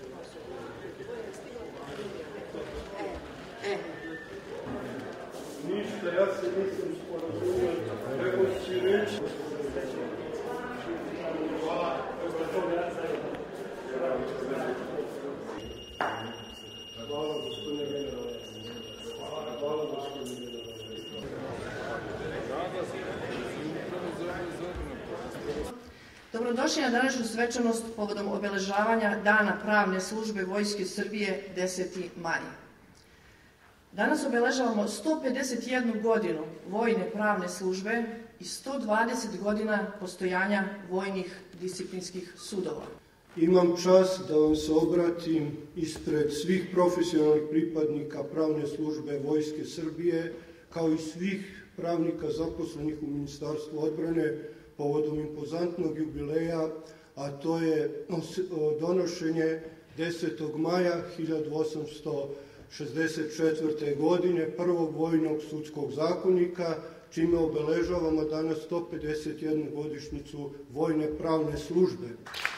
Ništa, ja se nisam sporazumio, nego si reći. Hvala. Hvala, gospodine generale. Hvala, gospodine generale. Dobrodošli na današnju svečanost povodom obeležavanja Dana pravne službe Vojske Srbije 10. maj. Danas obeležavamo 151 godinu vojne pravne službe i 120 godina postojanja vojnih disciplinskih sudova. Imam čast da vam se obratim ispred svih profesionalnih pripadnika pravne službe Vojske Srbije, kao i svih pravnika zaposlenih u Ministarstvu odbrane povodom impozantnog jubileja, a to je donošenje 10. maja 1864. godine prvog vojnog sudskog zakonika, čime obeležavamo danas 151. godišnjicu vojne pravne službe.